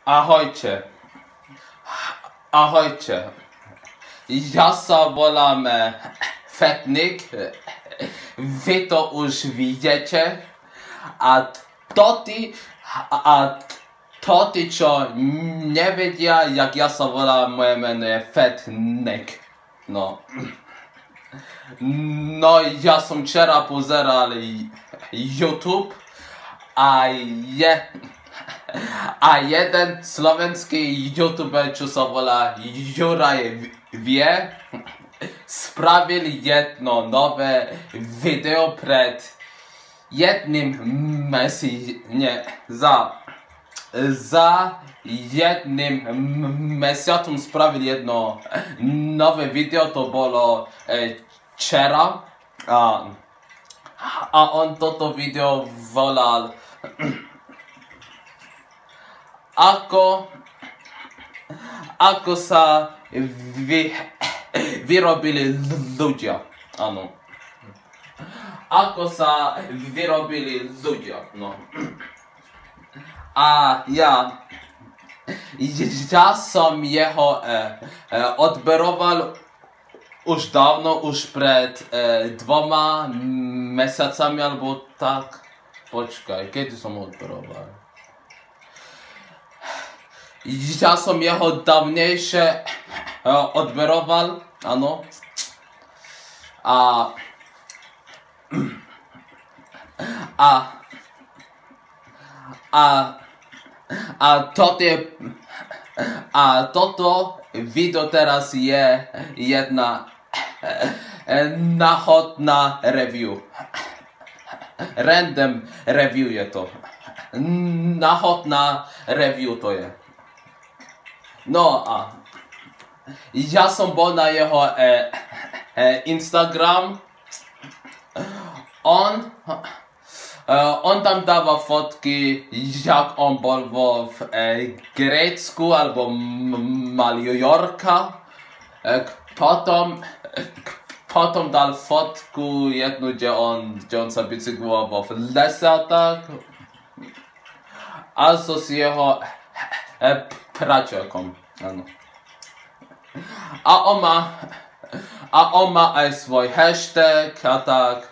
Ahojcie. Ahojcie. Ja sa volám Fetnik. Vy to už vidíte. A toti, čo nevedia, jak ja sa volám, moje meno je Fetnik. No, ja som včera pozeral YouTube a jeden slovenský youtuber, čo sa volá Juraj Vie, spravil jedno nové video pred jedným za jedným mesiacom spravil jedno nové video, to bolo včera a on toto video volal ako sa vyrobili ľudia, áno. Ako sa vyrobili ľudia, no. A ja som jeho odberoval už dávno, už pred 2 mesiacami, alebo tak. Počkaj, kedy som odberoval? Ja som jeho dávnejšie odberoval, áno. Toto video teraz je jedna náhodná review. Random review je to. Náhodná review to je. No a ja som bol na jeho Instagram. On tam dáva fotky, jak on bol vo Grécku alebo Majorka. Potom dal fotku jednu, kde on sa bicykloval v lese a tak. A so s jeho pračakom, áno. A on má aj svoj hashtag a tak.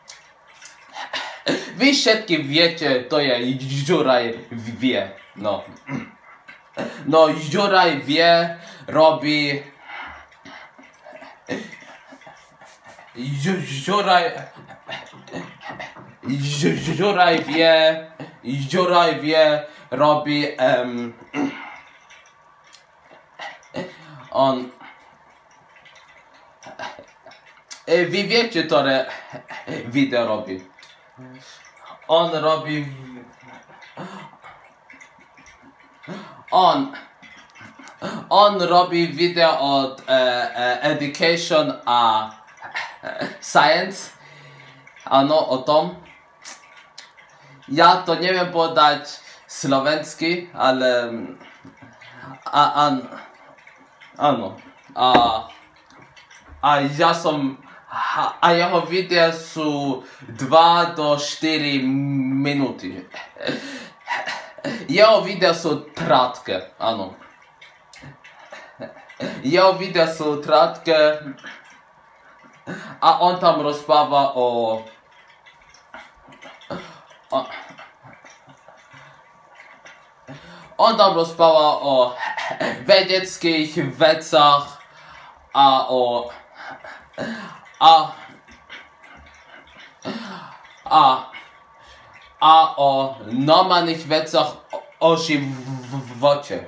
Vy všetky viete, to je Juraj Vie, no. No, Juraj Vie robí... Juraj Vie robí... Vy viete, ktoré video robí. On robí video od education a science. Áno, o tom. Ja to neviem povedať slovensky, ale áno. A jeho videa sú 2 do 4 minúty. Jeho videa sú krátke, áno. Jeho videa sú krátke a on tam rozpráva o vedeckých vecach a o normálnych vecach o živote.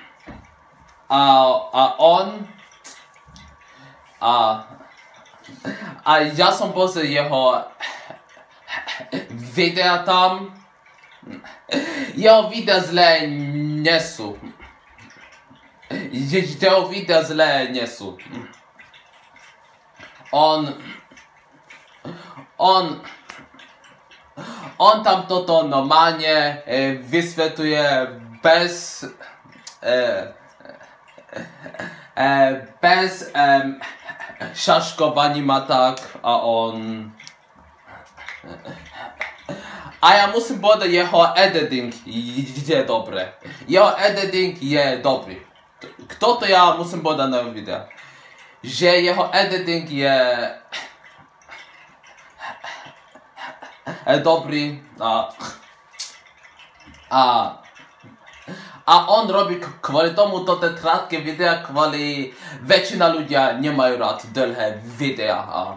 A ja som pozrel jeho videa tam. Jeho videa zlé nie sú. Jeho videa zlé nie sú. On tam toto normálne vysvetľuje bez šaškovaním a tak, a A ja muszę powiedzieć, jego editing jest dobry. Jego editing jest dobry. Kto to ja muszę powiedzieć na wideo? Że jego editing jest dobry. A on robi kwali tomu to te krótkie wideo, kwali większość ludzi nie mają rad długie wideo.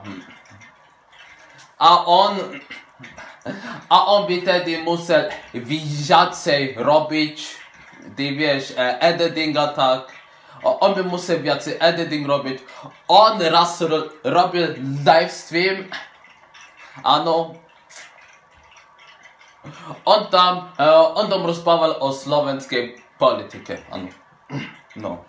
A on by wtedy musiał więcej robić, ty wiesz, editinga tak. On by musiał więcej editing robić. On raz robił live stream. Ano. On tam rozmawiał o słoweńskiej polityce. Ano. No.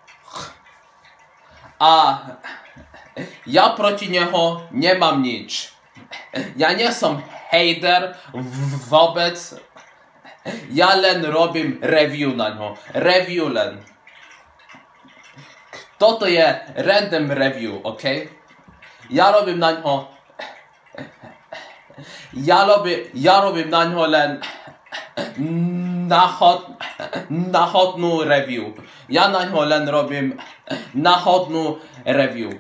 A ja proti niego nie mam nic. Ja nie jestem hater wobec. Ja len robię review na niego. Review len. Kto to jest random review, ok? Ja robię na niego. Ja robię na niego len nachodną review. Ja na niego len robię nachodną review.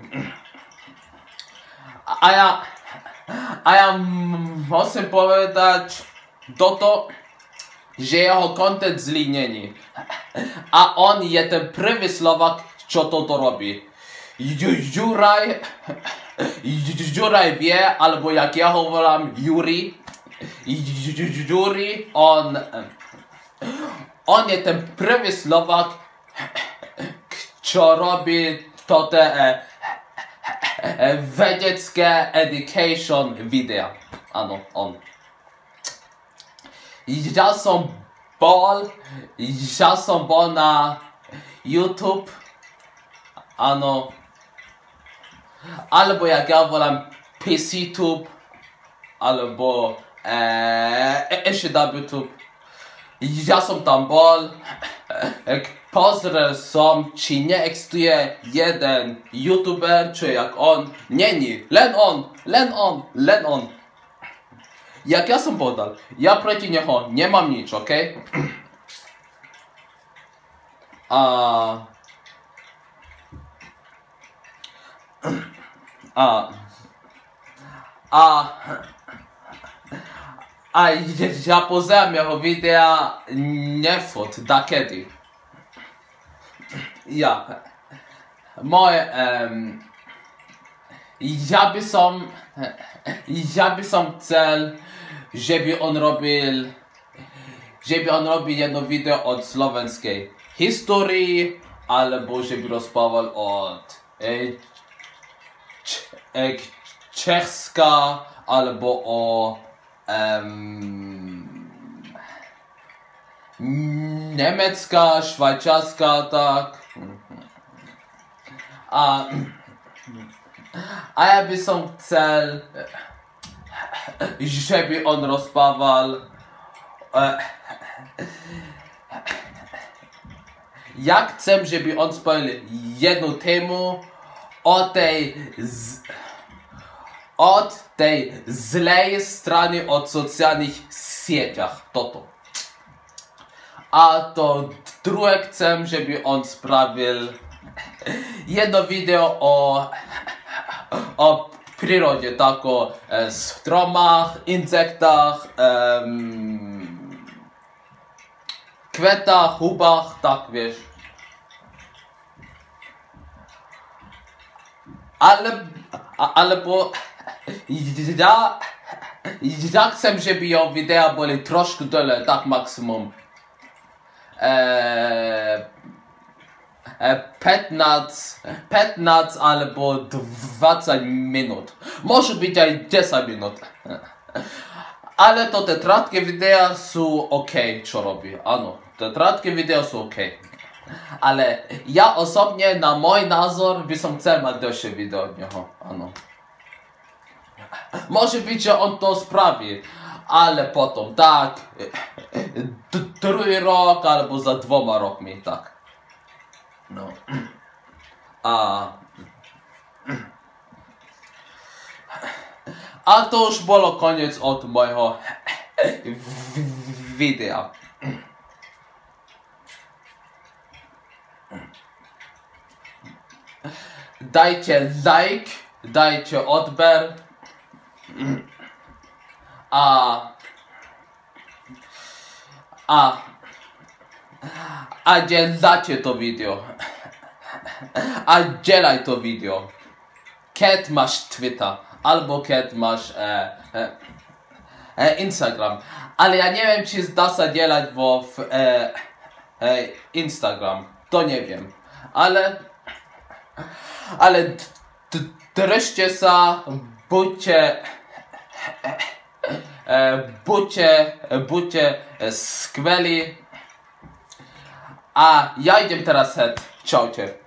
A ja muszę powiedzieć to, że jego content zlinieni. A on jest ten prawy Słowak, co to robi. Juraj wie, albo jak ja mówię, Juri, on jest ten prawy Słowak, co robi to te wiedźskie education video. Ano, on. Ja sam bol na YouTube. Ano. Albo jak ja wolam PCTube. Albo SHWTube. Ja sam tam bol. Pozrę sam, czy nie existuje jeden YouTuber, czy jak on. Nie, len on. Jak ja sam podal, ja proti niego nie mam nic, ok? Ja poznałem jego wideo nie fot, da kiedy. Ja. Ja by sam cel, żeby on robił jedno wideo od słoweńskiej historii, albo żeby rozmawiał od czeska, albo o niemiecka, szwajcarska, tak. A ja by sam cel, żeby on rozmawiał. Ja chcę, żeby on spowiedział jedną temę od tej złej strony od socjalnych sieciach. To. A to drugie chcę, żeby on sprawił jedno wideo o przyrodzie, tak o stromach, insektach, kwiatach, hubach, tak wiesz. Albo ja chcę, żeby jego wideo były troszkę dole, tak maksimum 15 albo 20 minut. Może być i 10 minut. Ale to te krótkie wideo są ok, co robi. Ano, te krótkie wideo są ok. Ale ja osobnie, na mój nazor, by sam chciał mieć dłuższe wideo od niego. Ano. Może być, że on to sprawi. Ale potem, tak, drugi rok albo za 2 rokami, tak. No. A to już było koniec od mojego wideo. Dajcie like, dajcie odber, a dzielacie to video, a dzielaj to video. Cat masz Twitter, albo Cat masz Instagram, ale ja nie wiem, czy da się dzielać w Instagram, to nie wiem, ale dreszcie sa, budźcie skweli, a ja idę teraz Ciao cię.